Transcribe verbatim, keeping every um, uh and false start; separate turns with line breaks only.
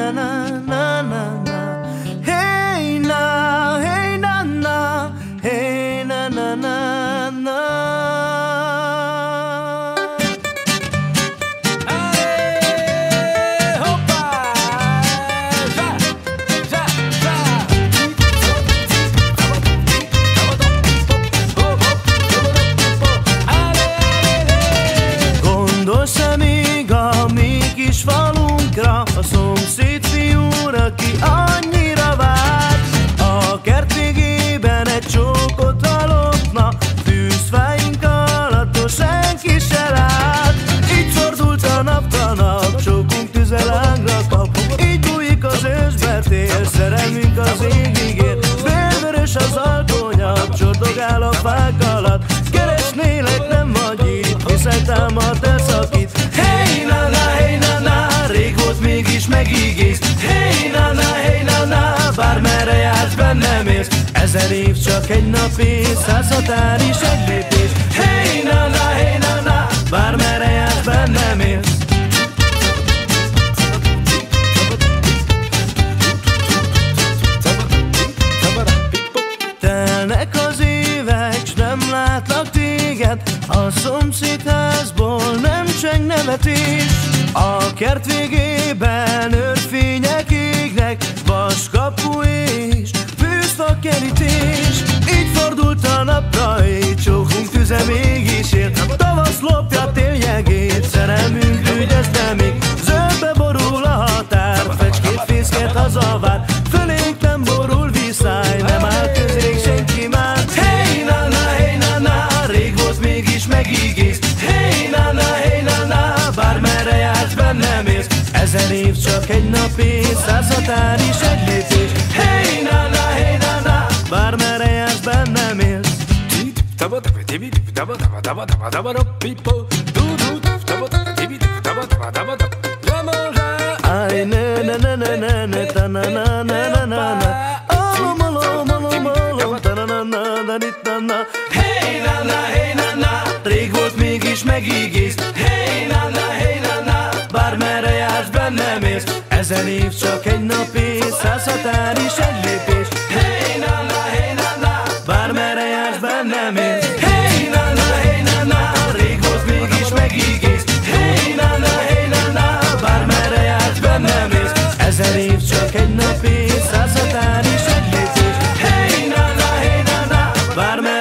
na na na na na. Hey na, hey na na, hey na na na na. Gondolsz-e még a mi kis falunkra, a szomszéd fiúra, aki annyira vár? A kert végében egy csókot hallottna, tűzfáink alatt senki se lát. Így fordult a naptalan, csókunk tüzelángra kap, így bújik az ősbertél, szerelmünk az égig ér. Vérvörös az alkonya, csordogál a fák alatt, keresnélek, nem vagy itt, hiszen támad elszakít. Hey na na, hey na na, rég volt mégis megígész. Hey na na, hey na na, bármerre jársz, bennem élsz. Ezer év csak egy nap és száz határ is egy lépés. Hey na na, hey na na, bármerre jársz, bennem élsz. Telnek az évek, s nem látlak téged, a szomszédházból nem cseng nevetés. A kert végében őrfények égnek, vaskapu és fűzfa kerítés. Így fordult a napra, így csókunk tüze mégis ér. Tavasz lopja téljegét, szerelmünk ügyezte még. Zöldbe borul a határ, fecskét fészket hazavár. Fölénk nem borul viszály, nem áll közénk senki már. Hey na na, hey na na, rég volt mégis megígész. Hey na na, hey na na, bármerre jársz, bennem élsz. Ezer év csak egy nap és száz határ is egy lépés. Hey na na, hey na na, bármerre jársz, bennem élsz. Ay ne ne ne ne ne ne ta na na na na na na. Alom alom alom alom ta na na na na na na. Hey na na, hey na na, rég volt mégis megígész. Hey na na, hey na na, bármerre jársz, bennem élsz. Ezer év csak egy nap és száz határ is egy lépés. Hey na na, hey na na, bármerre jársz, bennem élsz. Hey na na, hey na na, rég volt mégis megígész. Hey na na, hey na na, bármerre jársz, bennem élsz. Ezer év csak egy nap és száz határ is egy lépés. Hey na na, hey na na, bármerre